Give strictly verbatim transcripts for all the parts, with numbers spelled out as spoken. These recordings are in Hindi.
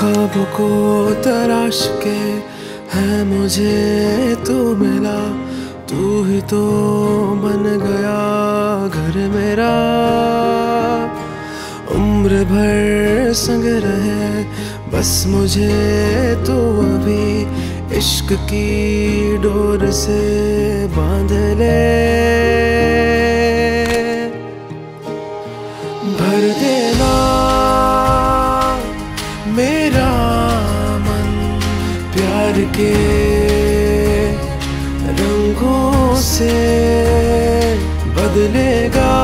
ख्वाब को तराश के है मुझे तू मिला, तू ही तो बन गया घर मेरा। उम्र भर संग रहे बस मुझे तू अभी इश्क की डोर से बांध ले। भर देना मेरा मन प्यार के रंगों से, बदलेगा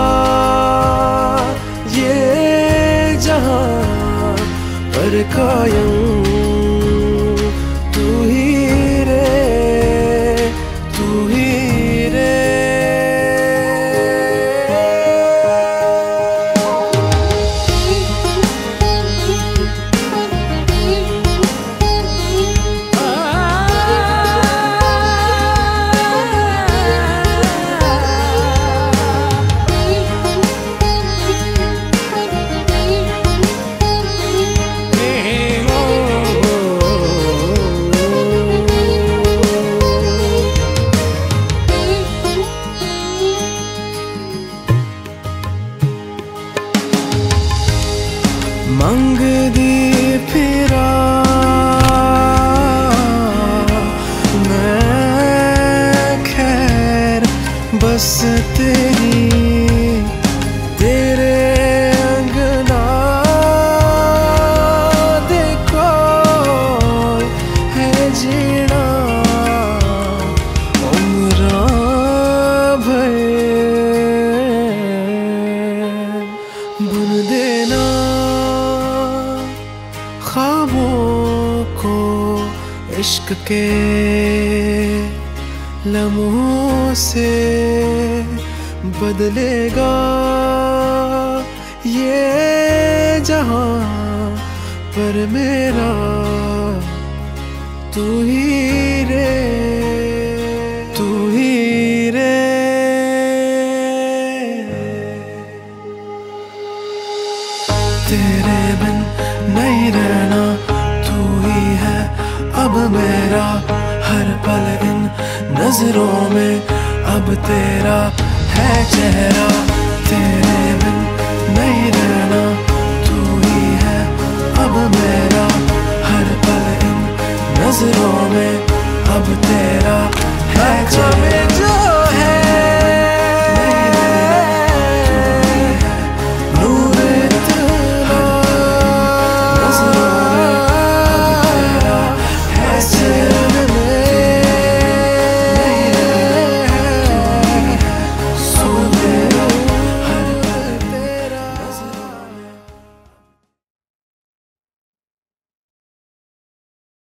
ये जहां पर कायम तू ही रे, तू ही रे। मंग दी फिरा मैं खैर बस तेरी, तेरे अंगना देखो है जीना उम्र भर। बुन देना ख्वाबों को इश्क के लम्हों से, बदलेगा ये जहां पर मेरा तू ही रे, तू ही रे। तेरे बिन नहीं रहना, तू ही है अब मेरा हर पल इन नजरों में, अब तेरा है चेहरा। तेरे बिन